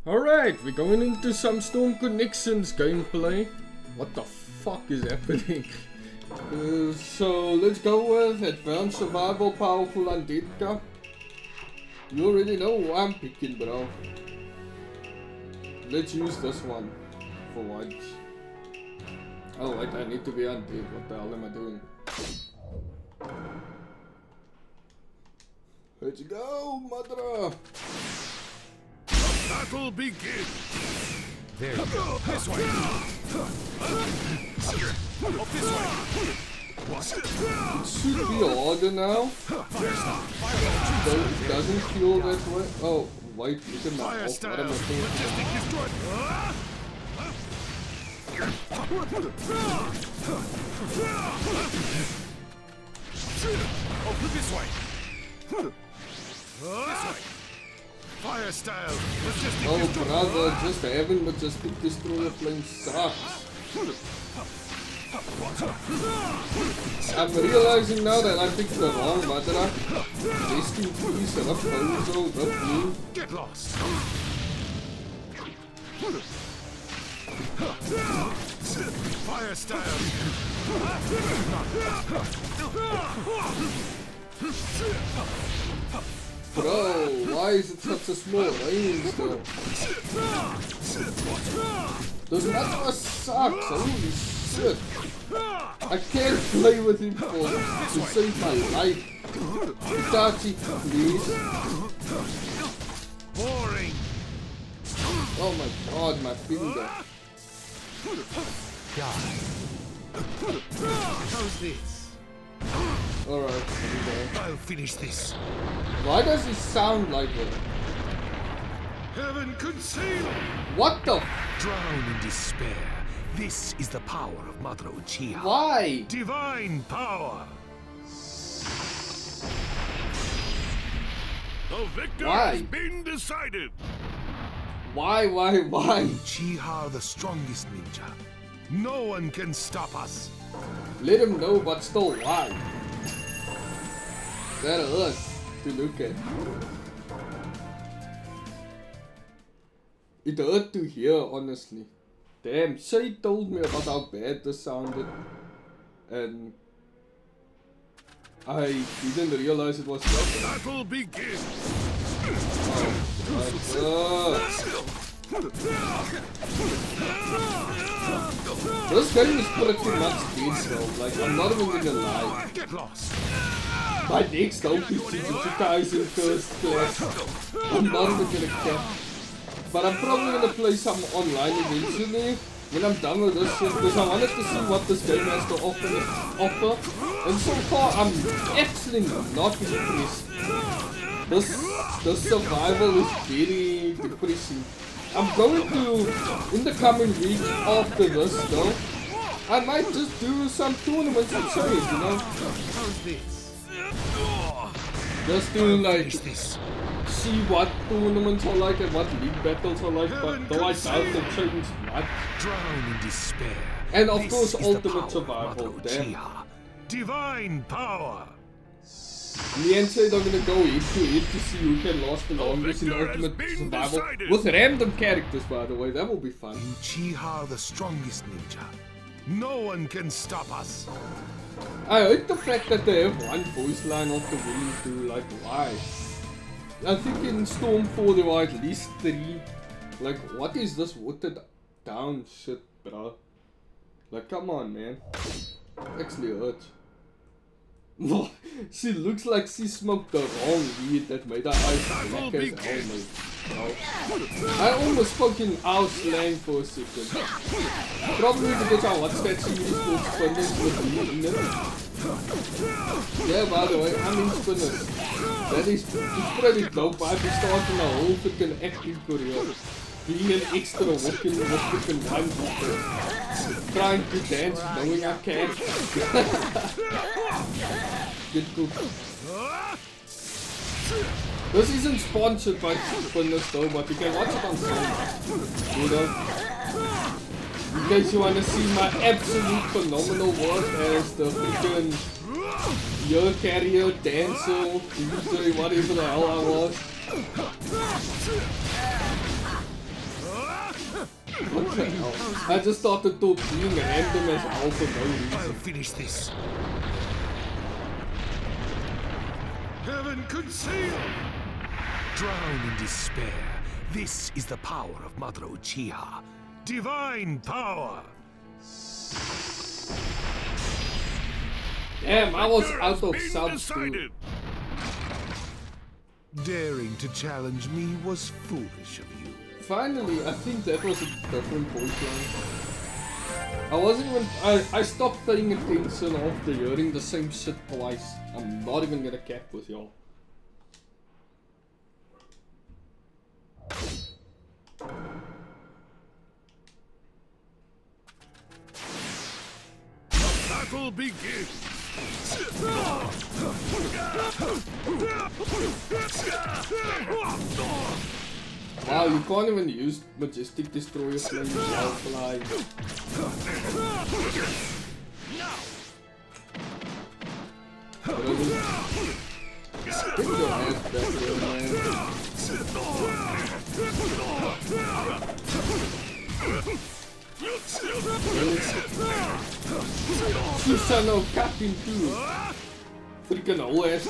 Alright, we're going into some Storm Connections gameplay. What the fuck is happening? So let's go with Advanced Survival Powerful Undead Cup. You already know who I'm picking, bro. Let's use this one for once. Oh wait, I need to be undead. What the hell am I doing? Let's go, mother! Battle begin! There you go. This way! Up this way! It should be harder now. Though it doesn't feel that way. Oh, wait, look at my Fire off. style! What am I doing? Majestic destroyed! Oh, this way! This way! Fire style! Majestic Oh, destroyed! brother, just having Majestic Destroyer flame sucks. I'm realizing now that I picked the wrong button. Rest in peace, Rapunzel, the blue. Get lost! Fire style! Bro, why is it such a small range though? Those Matra sucks, holy shit. I can't play with him to save my life. Itachi, please. Boring! Oh my god, my finger. Die. How's this? Alright, I'll finish this. why does he sound like it? Heaven conceal! What the f- Drown in despair. This is the power of Mother Uchiha. Why? Divine power! The victor Why? has been decided! Why? Uchiha, the strongest ninja. No one can stop us! Let him know, but still, why? That hurts to look at. It hurt to hear, honestly. Damn, Shay told me about how bad this sounded. And I didn't realize it was that bad. Battle begin! This game is pretty much dead though, like I'm not even gonna lie. Get lost! My next hope is Jujutsu in first class. I'm not even gonna cap. But I'm probably gonna play some online eventually when I'm done with this shit because I wanted to see what this game has to offer. And so far I'm actually not impressed. This survival is very depressing. I'm going to, in the coming week after this though, I might just do some tournaments and show it, you know? How's this? Just to like Finish this. see what tournaments are like and what league battles are like, but though I doubt they change much. Drown in despair. And of This course is the Ultimate power of Survival, Mother damn. Uchiha. Divine power! Me and Sid are gonna go head to head to see who can last the longest in victor has Ultimate been Survival. decided. With random characters, by the way, that will be fun. Uchiha, the strongest ninja. No one can stop us! I hate the fact that they have one voice line after winning two, like why? I think in Storm 4 there were at least 3. Like what is this watered down shit, bro? Like come on, man. Actually hurts. She looks like she smoked the wrong weed that made her eyes black as almond, bro. I almost fucking out slang for a second. Probably because I watched that series called Spinners with me in it. Yeah, by the way, I'm in Spinners. That is it's pretty dope. I've been starting a whole freaking acting career. Being an extra walking with freaking one people. Trying to dance knowing I can't. Get cooked. This isn't sponsored by Spinners though, but you can watch it on Sunday. You know? In case you want to see my absolute phenomenal work as the freaking year carrier, dancer, DJ, whatever the hell I was. I just started to being random as hell for no reason. I'll finish this. Heaven conceal! Drown in despair. This is the power of Mother Uchiha. Divine power! Damn, I was out of Been subs decided. too. Daring to challenge me was foolish of you. Finally, I think that was a different voice line. I wasn't even. I stopped paying attention after hearing the same shit twice. I'm not even gonna cap with y'all. Battle begins! Wow, you can't even use Majestic Destroyer Flames while flying. Really? Get your ass back there, man. Susanoo Captain too. Freaking whole ass.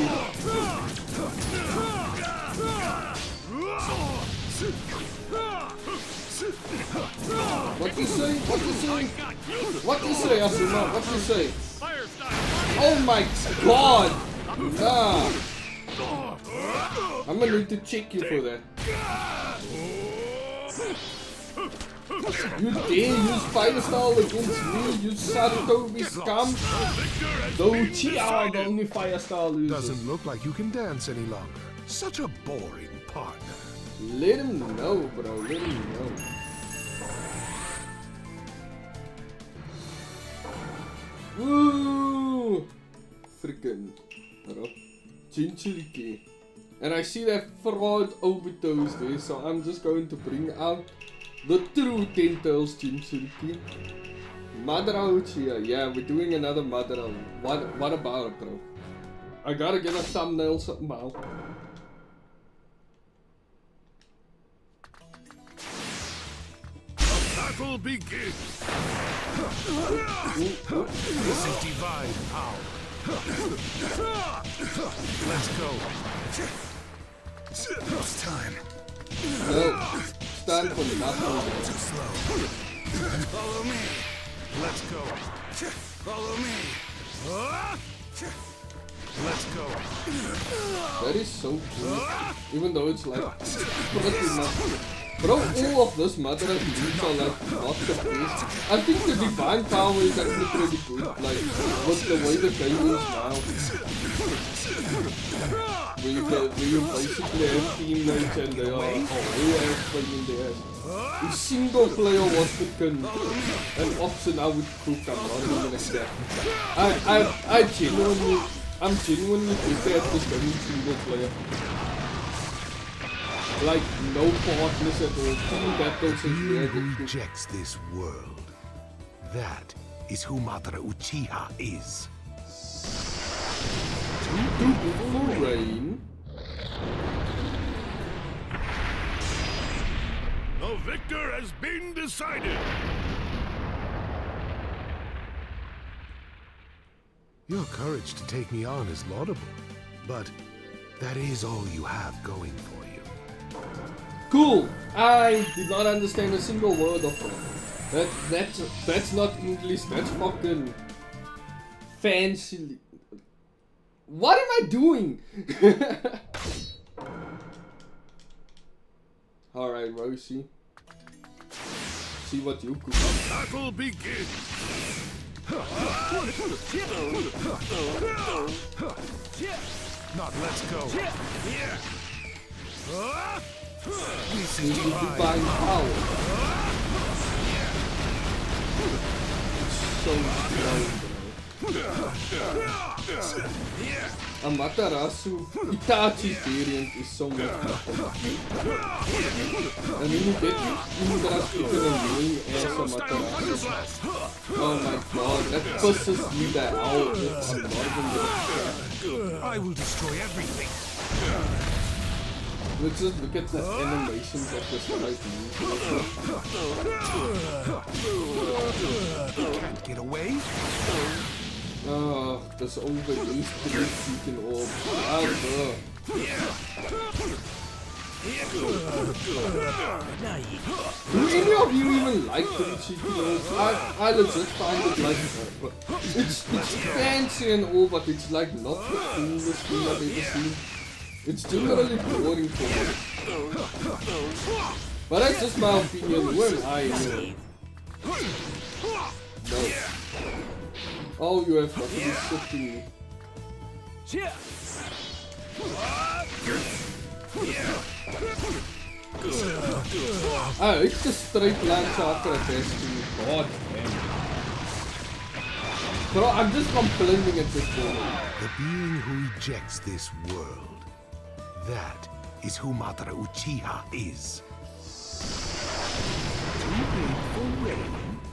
What you say? What you say? What you say, Asuma? What you say? Oh my god! Nah. I'm gonna need to check you for that. You dare use Fire Style against me, you Sarutobi scum? The Uchiha, the only Fire Style user. Doesn't look like you can dance any longer. Such a boring partner. Let him know, bro. Let him know. Woo! Freaking Jinchuriki. And I see that fraud Obito's there, so I'm just going to bring out the true Ten Tails Jinchuriki. Madara Uchiha. Yeah, we're doing another Madara. What about it, bro? I gotta get a thumbnail somehow. Battle begins! This is divine power. Let's go. It's time. No, stand for nothing. Too slow. Follow me. Let's go. Follow me. Let's go. That is so cool. Even though it's like pretty much. Bro, all of this Madara moves are like not the best. I think the divine power is actually pretty good. Like with the way the game is now. Where you basically have teammates and they are all playing their ass. If single player was freaking an option, I would cook. I'm not even gonna say. I'm genuinely good at this game single player. Like no partners at all. Team battles is He where who rejects this world. That is who Madara Uchiha is. Beautiful rain. The victor has been decided! Your courage to take me on is laudable, but that is all you have going for you. Cool. I did not understand a single word of that. That's not English. That's fucking fancy. What am I doing? All right, Roshi. See what you could do. Battle begins! Not let's go. This is Using divine. divine power. It's so slow, bro. Amaterasu, Itachi's variant is so much better. And when you get Indra's freaking annoying ass Amaterasu. Oh my god, that pisses me the hell off. I'm not even gonna I will destroy everything. Let's just look at the animations of this right You can't get away? Oh, this overused freaking orb. Do any of you even like the cheeky orbs? I legit find it like it's fancy and all, but it's like not the coolest thing I've ever seen. It's generally boring for me. But that's just my opinion. Who am I anyway? No. Oh, you have got to be shifting me. It's just straight lance after a test to me. God damn. Bro, I'm just complaining at this point. The being who ejects this world. That is who Madara Uchiha is. Too big for rain.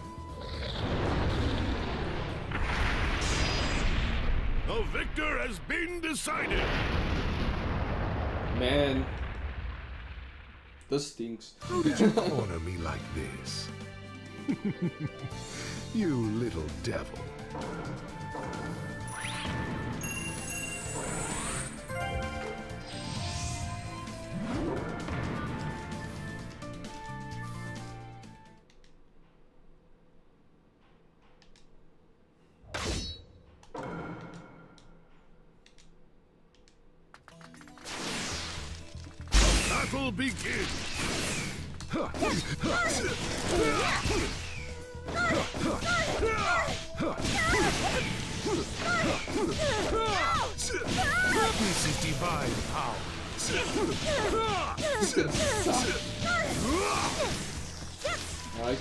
The victor has been decided. Man, this stinks. How did you corner me like this? You little devil. Battle begins. This is divine power. Right.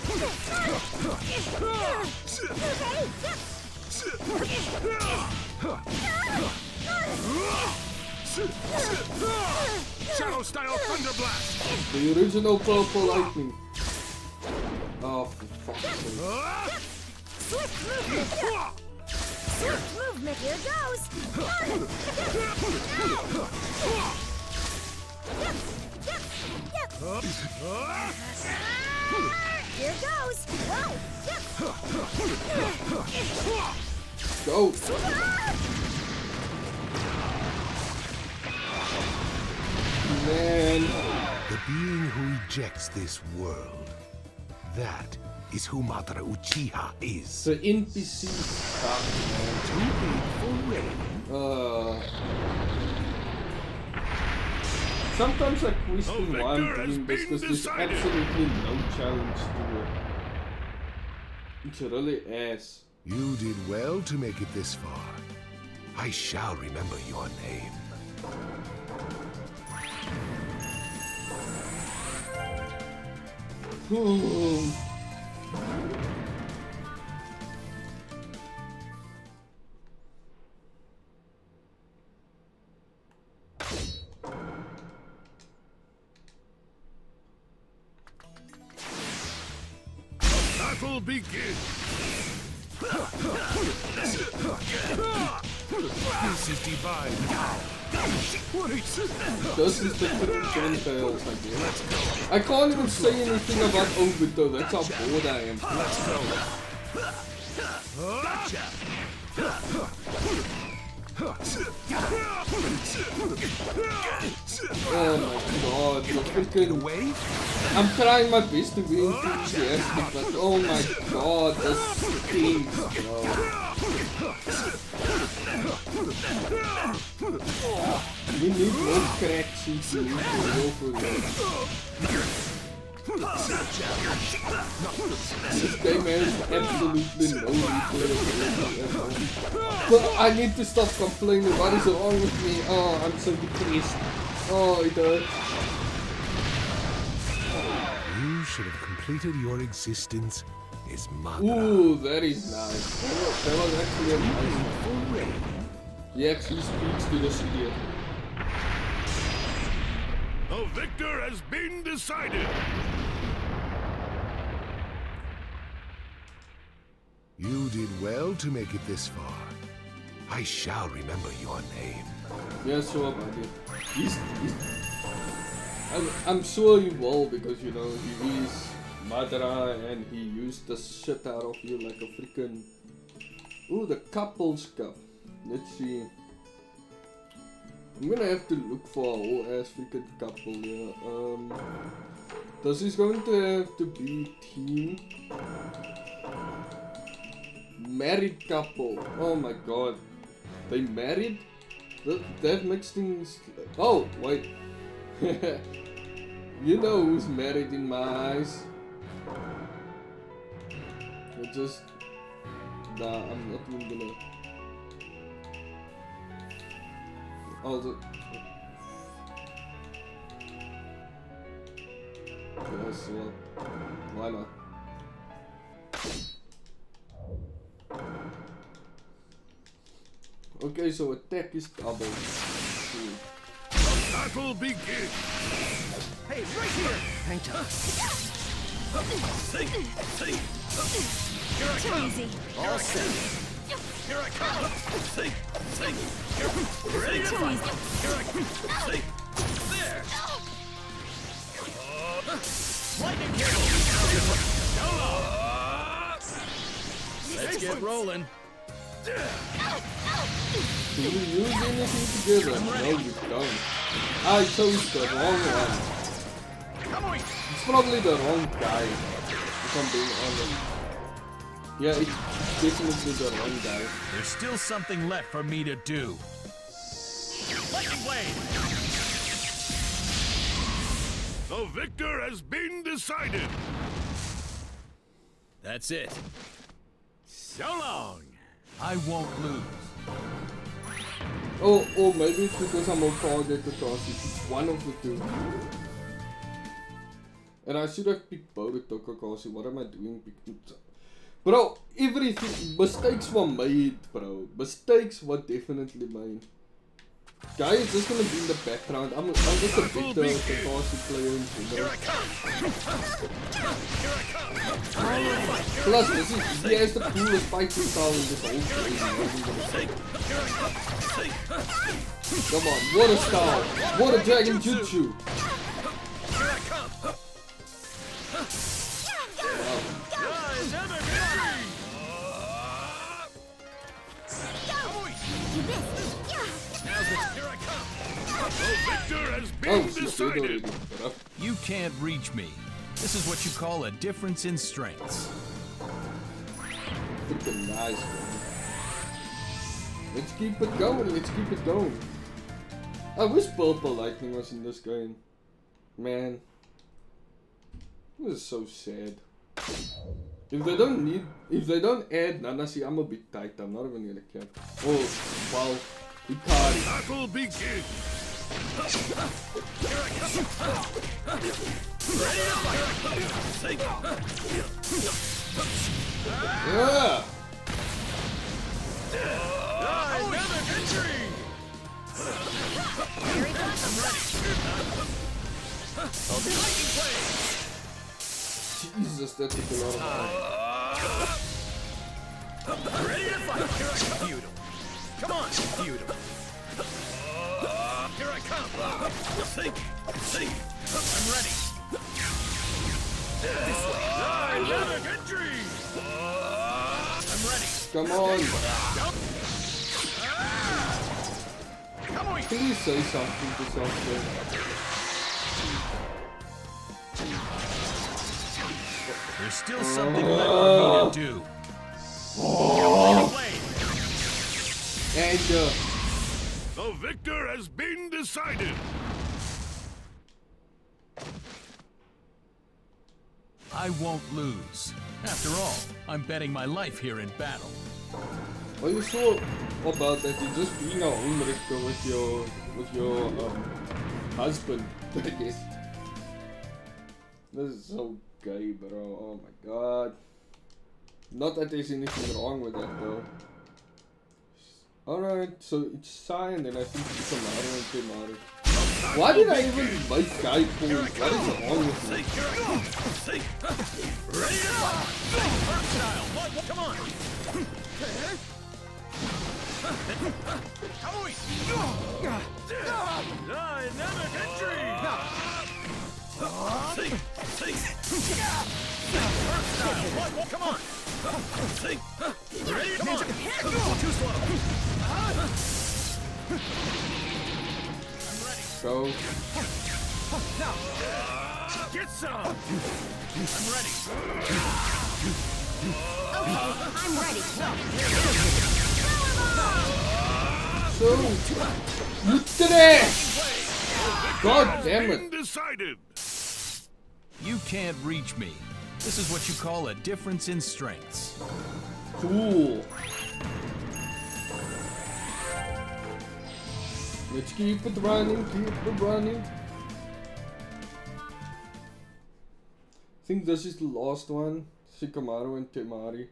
Shadow style thunder blast. The original purple lightning. Oh, for fuck's sake. Swift movement. Swift movement. Here goes. Here goes. Go. Man. The being who ejects this world. That is who Madara Uchiha is. The NPC suck, man. Too big for rain. Sometimes I question why I'm doing this because there's absolutely no challenge to it. It's really ass. You did well to make it this far. I shall remember your name. Battle begins. This is divine power. This is the Ken Tails, I guess. I can't even say anything about Obito, that's how bored I am. Let's go. Oh my god, the freaking... I'm trying my best to be enthusiastic, but oh my god, this stinks, bro. We need more crack sheets to go for that. This game has absolutely no replayability. But I need to stop complaining. What is wrong with me? Oh, I'm so depressed. Oh, it hurts. You should have completed your existence as Madara. Ooh, that is nice. That was actually a nice one. He actually speaks to this idiot. The victor has been decided. You did well to make it this far. I shall remember your name. Yeah, sure, buddy. He's I'm sure he will because you know he is Madara and he used the shit out of you like a freaking. Ooh, the couples cup. Let's see. I'm gonna have to look for a whole ass freaking couple here. This is going to have to be team. Married couple. Oh my god. They married? That makes things. Oh, wait. You know who's married in my eyes. It just. Nah, I'm not even gonna. Oh, yes, well, why not? Okay, so attack is double. The battle begins. Hey, right here! Hang tight. Sing. Here I Too come. easy. All set. Here I come. Sing. Here. Ready to Too fight. easy. Here I come. Sing. There. Lightning kick! Let's get rolling. Do you use anything together? No, you don't. I chose the wrong one. It's probably the wrong guy, if I'm being honest. Yeah, it's definitely the wrong guy. There's still something left for me to do. Lightning blade! The victor has been decided. That's it. So long. I won't lose. Oh, maybe it's because I'm on target because it's one of the two. And I should have picked both Tokakashi. What am I doing? Bro, everything. Mistakes were made, bro. Mistakes were definitely made. Guy is just gonna be in the background. I'm just a better Tokakashi player in general. Plus, he has the coolest fighting style in this whole game. Come on, what a style! What a dragon jutsu! Wow. You missed. Here I come. The victor has been Oh, she's dead decided. already. Bro. You can't reach me. This is what you call a difference in strengths. Freaking nice, man. Let's keep it going, let's keep it going. I wish Purple Lightning was in this game. Man. This is so sad. If they don't add Nanashi, I'm a bit tight. I'm not even gonna care. Oh, wow. Ikari. Battle begins. Yeah! Jesus, that took a lot of time. Ready to fight! Beautiful. Come on, beautiful. Here I come. Sing. I'm ready. This way. Dynamic entry. I'm ready. Come on! Come on. Please say something to something. There's still something left for me to do. Blade. And The victor has been decided. I won't lose. After all, I'm betting my life here in battle. are you sure about that? You're just being a homewrecker with your husband, I guess. This is so gay, bro. Oh my god. Not that there's anything wrong with that though. Alright, so it's Sai and then I think it's Maru and Temaru. Why did I even make guy points? What is wrong with me? Ready to fight. Style. Come on. Dynamic entry. Come on! Ready? Come on! Too slow! Go. Get some! I'm ready! Okay, I'm ready. So, look at it! God damn it! Decided. You can't reach me. This is what you call a difference in strengths. Cool. Let's keep it running, keep it running. I think this is the last one. Shikamaru and Temari.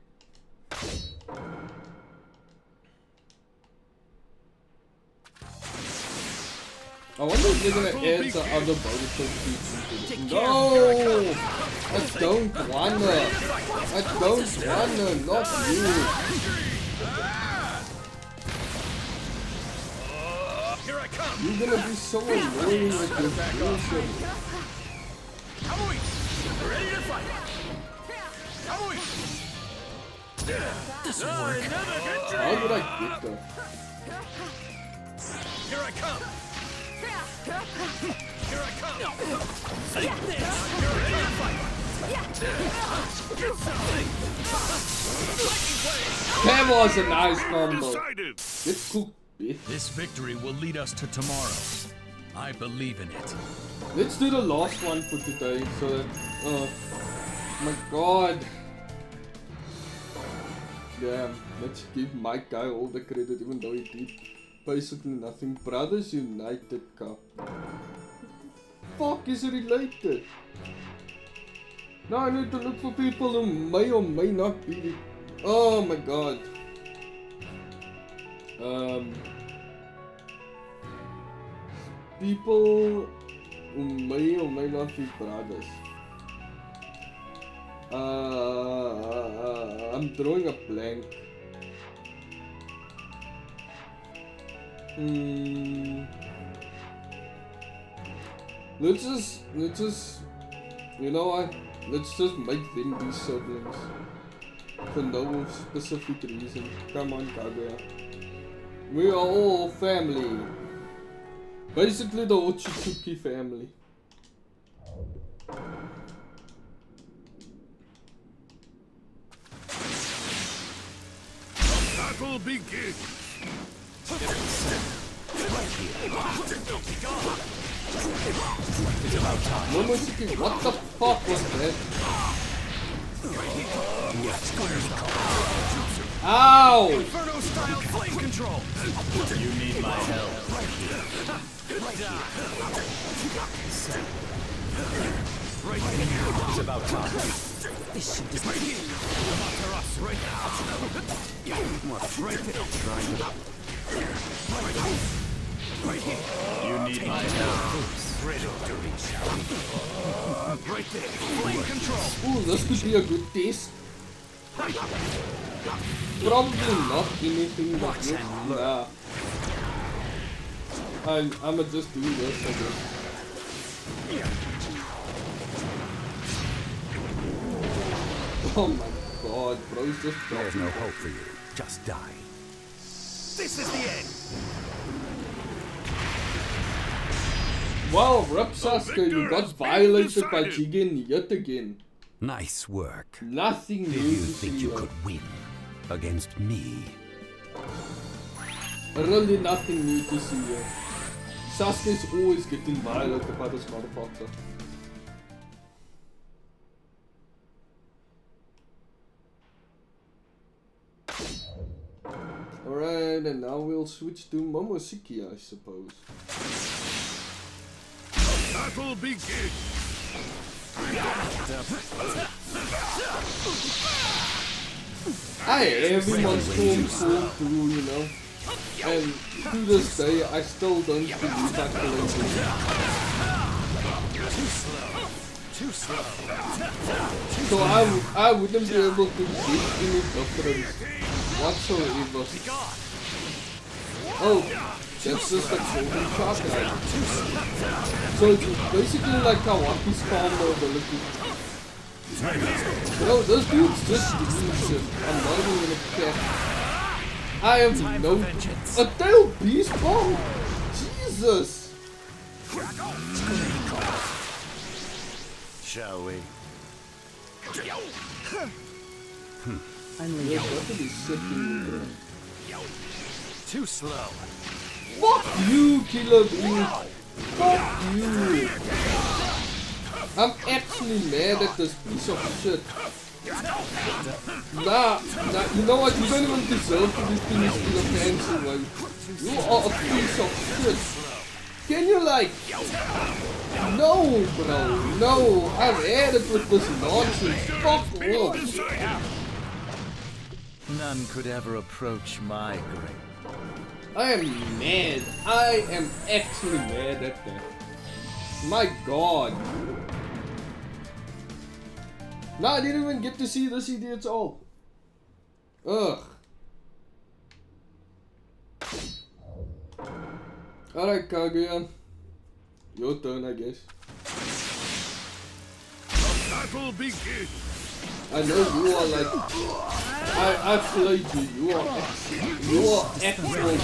I wonder if they're gonna add the other Boruto feats into it. No! I don't wanna! I don't wanna! Not you! Here I come! You're gonna be so annoying with your bullshit. Kamui! Ready to fight! Kamui! This'll work. Another good How job! did I get there? Here I come! Here I come! Say this! You're ready to fight! That was a nice combo. Decided. Get cooked, bitch. This victory will lead us to tomorrow. I believe in it. Let's do the last one for today. So that, my God. Damn, let's give my guy all the credit, even though he did basically nothing. Brothers United Cup. Fuck is related? Now I need to look for people who may or may not be. Oh my God. People who may or may not be brothers. I'm drawing a blank. Let's just, you know what? Let's just make them be siblings. For no specific reason. Come on, Kaguya. We are all family. Basically the Otsutsuki family. Battle begins. Momoshiki, what the fuck was that? Ow! Inferno style flame control! You need my help. Right here! It's about time. This shit is right here! Amaterasu! Right now! Right there! Right here! You need my help. Ready to reach out! Right there! Flame control! Ooh, this could be a good test. Probably not anything that you. Nah. I'ma just do this, I guess. Oh my God, bro's just There's no hope for you. Just die. This is the end! Wow, Rip Sasuke, you got violated by Jigen yet again. Nice work. Nothing Did new you to think see you here. could win against me? Really nothing new to see here. Sasuke's always getting violated by this motherfucker. Alright, and now we'll switch to Momoshiki, I suppose. Battle begins. Everyone storms Storm through, you know. And to this day, I still don't believe I can it. Too slow! So I wouldn't be able to get any difference whatsoever. Oh, That's just like golden shot guy. So it's basically like Kawaki's combo ability. Bro, this dude's just doing shit. I'm not even gonna care. I have no... A tail beast bomb? Jesus! Shall we? There's definitely shit in there. Too slow. Fuck you, Killer Bee! Fuck you! I'm actually mad at this piece of shit. Nah, you know what? You don't even deserve to be finished in a fancy way. You are a piece of shit. Can you like... No, bro, no. I've had it with this nonsense. Fuck off. None could ever approach my grave. I am mad. I am actually mad at that. My god. No, I didn't even get to see this idiot's all. Ugh. Alright, Kaguya. Your turn, I guess. The battle begins. I know you are like... I played you. You are actual.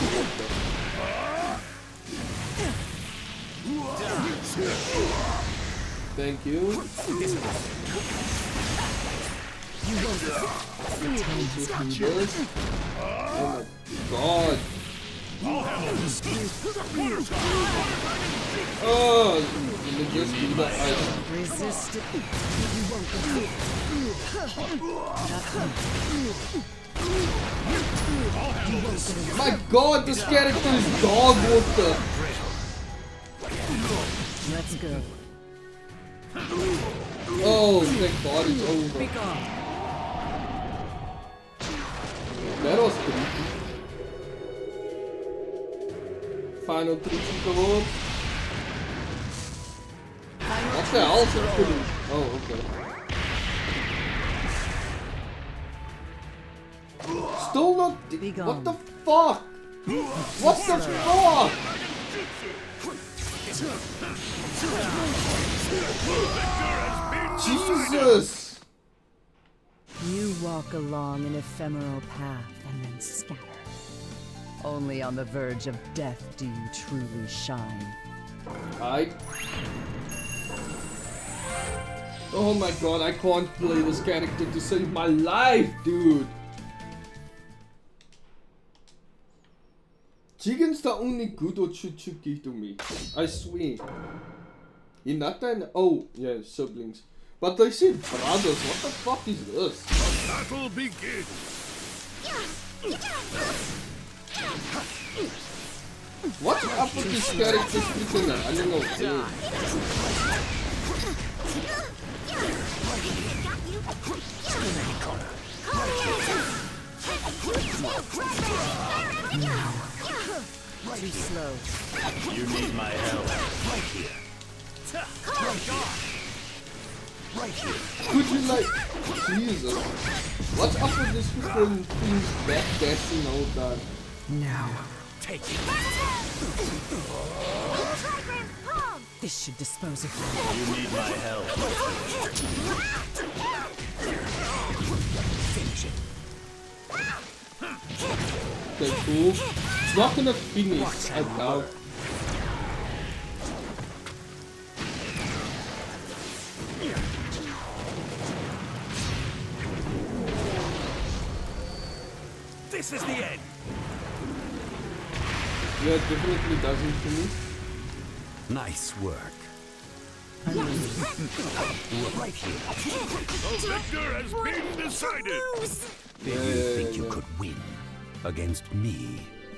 Thank you. Oh my god. Oh, let me just do the ice. Resist it. You won't get My god, this character is dog water. Let's go. Oh, thank god it's over. Be gone. That was creepy. Final 3 geworden. What the hell is that doing? Oh, okay. Still not. What the fuck? What the fuck? Jesus! You walk along an ephemeral path and then scatter. Only on the verge of death do you truly shine. Oh my god, I can't play this character to save my life, dude! Jigen's the only good Otsutsuki to me. I swear. Hinata and... Oh, yeah, siblings. But they said brothers, what the fuck is this? The battle begins. What's up with this character freaking running away? Too slow. You need my help. Could you like... Jesus. What's up with this freaking things backdashing all that? Now. Take it. This should dispose of you. You need my help. Finish it. Okay, cool. It's not gonna finish, I doubt. This is the end. Yeah, it definitely doesn't finish. Nice work. Right here. The victor has been decided. Did you think you could win against me?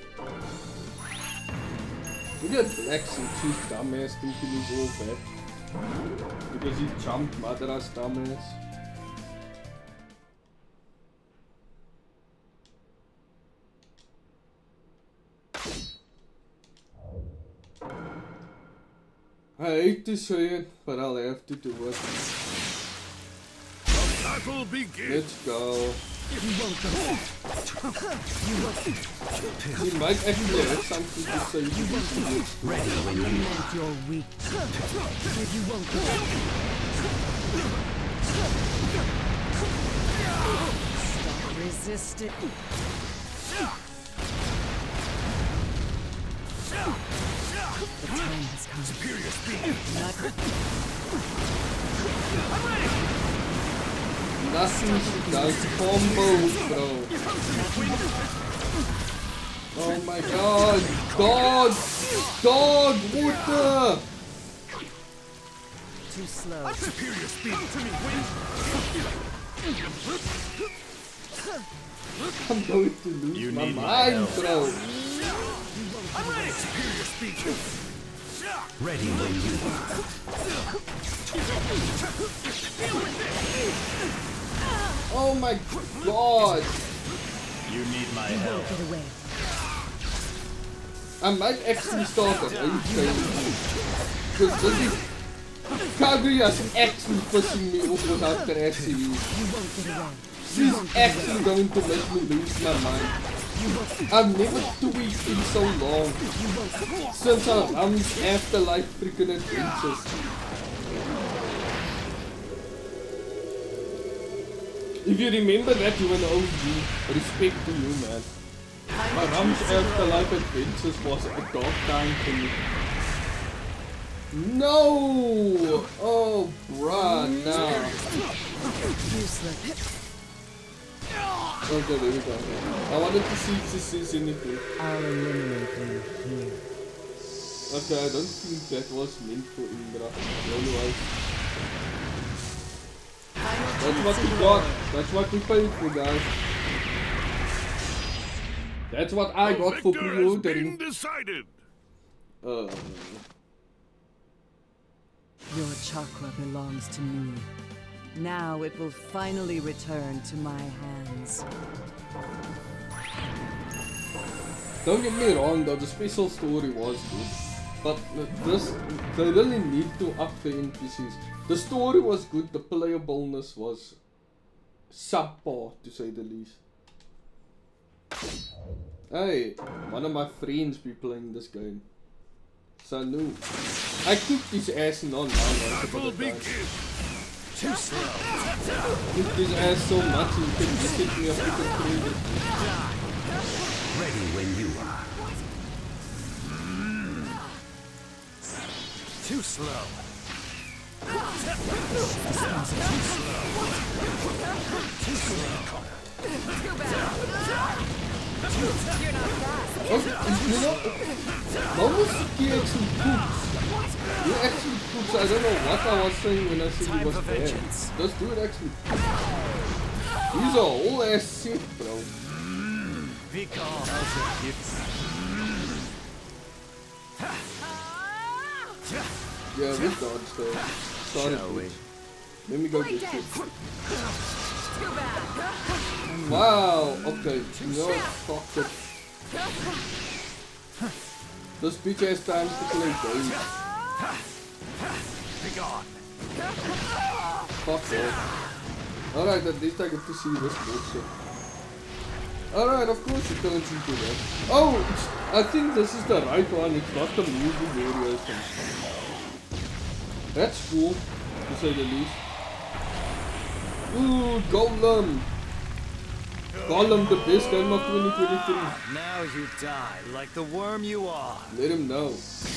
Look at Blacksuit, she's dumbass thinking he's all bad. Because he jumped Madara's dumbass. I hate to say it, but I'll have to do it. battle begins. Let's go. He might actually have something to say to this. Ready when you Lament your weakness. You won't stop resisting. The time has come. Superior speed. Nothing does combos, bro. Oh my god. God! God! What the? Too slow. Superior speed. I'm going to lose my mind, bro. Superior speed. ready when you are. Oh my god! You need my help. Get away. I might actually start a raid training. Because this is... Kaguya's actually pissing me off without crashing. You won't get away. She's actually going to make me lose my mind. I've never tweaked in so long. Since I runs Afterlife freaking adventures. If you remember that, you were an OG. Respect to you, man. My Ram's Afterlife Adventures was a dark time for me. No! Oh, bruh, nah. Okay, there we go. I wanted to see if this is anything. I'll eliminate you here. Okay, I don't think that was meant for Indra. Anyway. That's what we got. That's what we paid for, guys. That's what I got for pre-ordering. Decided. Your chakra belongs to me. Now it will finally return to my hands. Don't get me wrong though, the special story was good. But this, they really need to up the NPCs. The story was good, the playableness was subpar to say the least. Hey, one of my friends be playing this game. Sanu. I cooked his ass in online once upon a time. Too slow. Cooked his ass so much he couldn't just hit me up with the trade. Ready when you are. Too slow. Oh, you know, Momosuke actually cooks. He actually cooks. I don't know what I was saying when I said he was bad. This dude actually cooks. He's a whole ass shit, bro. Be calm. Yeah, we dodged though. Sorry, bitch. Let me go get it. Wow, okay. You know what? Fuck it. This bitch has time to play games. Be gone. Fuck off. Alright, at least I get to see this bullshit. Alright, of course it turns into that. Oh, I think this is the right one. It's not the movie variation. That's cool, to say the least. Ooh, Golem! Golem, the best game of 2023. Now you die like the worm you are. Let him know.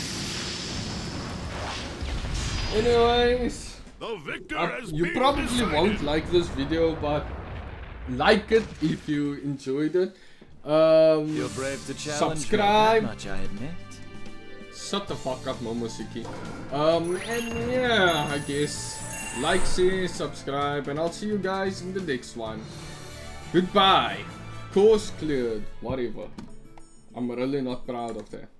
Anyways, The victor has you been probably decided. won't like this video, but like it if you enjoyed it. You're brave to challenge Subscribe. me that much, I admit. Shut the fuck up, Momosuke. And yeah, I guess like, share, subscribe, and I'll see you guys in the next one. Goodbye. Course cleared. Whatever. I'm really not proud of that.